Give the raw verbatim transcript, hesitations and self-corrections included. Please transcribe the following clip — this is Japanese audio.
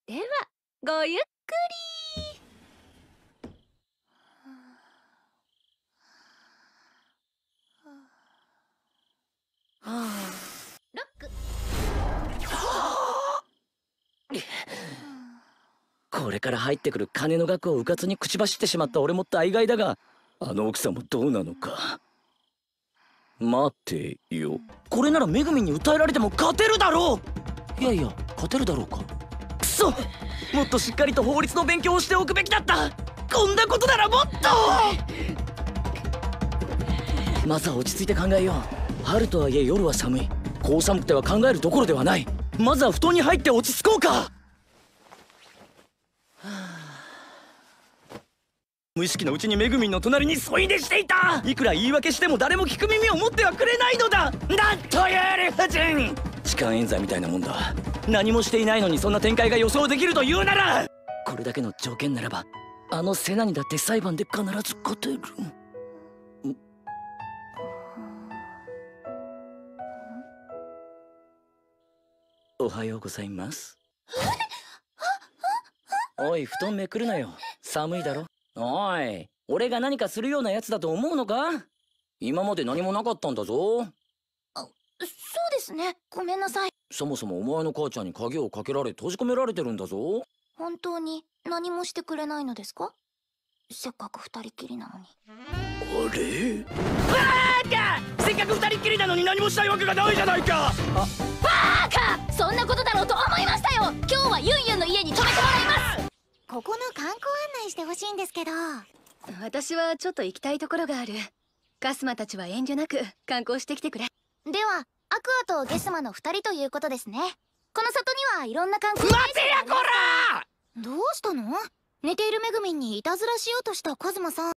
ではごゆっくり。ロック。 これから入ってくる金の額をうかつに口走ってしまった俺も大概だが、あの奥さんもどうなのか。待てよ、これならめぐみんに訴えられても勝てるだろう。いやいや、勝てるだろうか。くそ、もっとしっかりと法律の勉強をしておくべきだった。こんなことならもっと。まずは落ち着いて考えよう。春とはいえ夜は寒い。こう寒くては考えるどころではない。まずは布団に入って落ち着こうか。無意識のうちにめぐみんの隣に添い寝していた。いくら言い訳しても誰も聞く耳を持ってはくれないのだ。なんという理不尽。痴漢冤罪みたいなもんだ。何もしていないのにそんな展開が予想できるというなら、これだけの条件ならばあのセナにだって裁判で必ず勝てる。おはようございます。おい、布団めくるなよ。寒いだろ。おい、俺が何かするようなやつだと思うのか。今まで何もなかったんだぞ。 あ、そうですね。ごめんなさい。 そもそもお前の母ちゃんに鍵をかけられ閉じ込められてるんだぞ。 本当に何もしてくれないのですか？せっかく二人きりなのに。 あれ？バーカ！せっかく二人っきりなのに何もしたいわけがないじゃないか。あ、 バーカ！そんなことだろうと思いましたよ。今日はユンユンの家に泊めてもらいます。 ここの観光案内してほしいんですけど。 私はちょっと行きたいところがある。ガスマたちは遠慮なく観光してきてくれ。 ではアクアとゲスマのふたりということですね。この里にはいろんな観光。 待てやこら！ どうしたの？寝ているめぐみんにいたずらしようとしたカズマさん。